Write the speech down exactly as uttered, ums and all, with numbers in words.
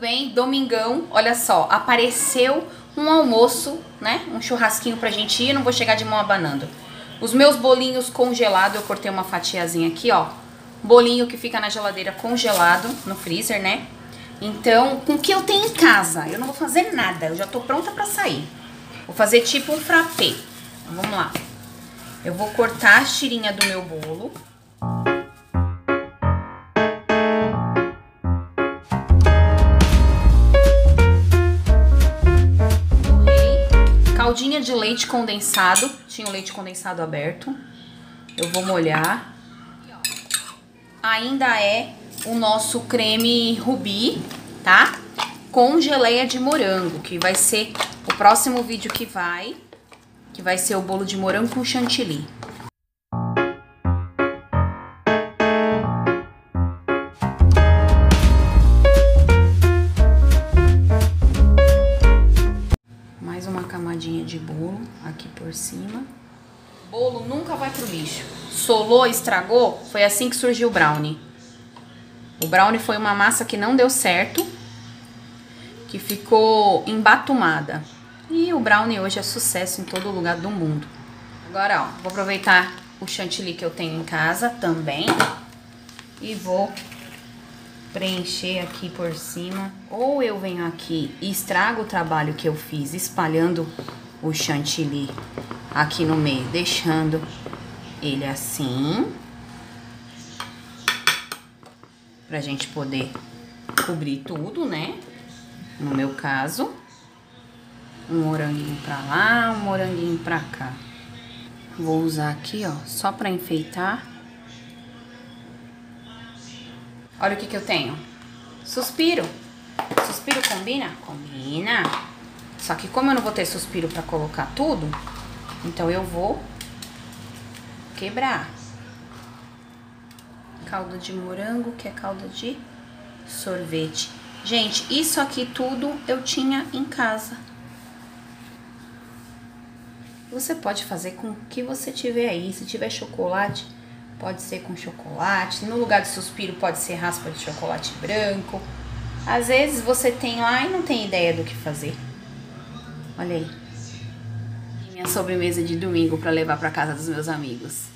bem? Domingão, olha só, apareceu um almoço, né? Um churrasquinho pra gente ir, não vou chegar de mão abanando. Os meus bolinhos congelados, eu cortei uma fatiazinha aqui, ó. Bolinho que fica na geladeira congelado, no freezer, né? Então, com o que eu tenho em casa, eu não vou fazer nada, eu já tô pronta pra sair. Vou fazer tipo um frappé. Então, vamos lá. Eu vou cortar a tirinha do meu bolo. Caldinha de leite condensado, tinha o leite condensado aberto. Eu vou molhar. Ainda é o nosso creme rubi, tá? Com geleia de morango, que vai ser o próximo vídeo que vai, que vai ser o bolo de morango com chantilly. Mais uma camadinha de bolo aqui por cima. Bolo nunca vai pro lixo. Solou, estragou, foi assim que surgiu o brownie. O brownie foi uma massa que não deu certo, que ficou embatumada. E o brownie hoje é sucesso em todo lugar do mundo. Agora, ó, vou aproveitar o chantilly que eu tenho em casa também e vou preencher aqui por cima. Ou eu venho aqui e estrago o trabalho que eu fiz espalhando o chantilly aqui no meio, deixando ele assim, pra gente poder cobrir tudo, né? No meu caso, um moranguinho pra lá, um moranguinho pra cá. Vou usar aqui, ó, só pra enfeitar. Olha o que que eu tenho. Suspiro. Suspiro combina? Combina. Só que como eu não vou ter suspiro pra colocar tudo, então eu vou quebrar. Calda de morango, que é calda de sorvete. Gente, isso aqui tudo eu tinha em casa. Você pode fazer com o que você tiver aí. Se tiver chocolate, pode ser com chocolate. No lugar de suspiro, pode ser raspa de chocolate branco. Às vezes você tem lá e não tem ideia do que fazer. Olha aí. Minha sobremesa de domingo para levar para casa dos meus amigos.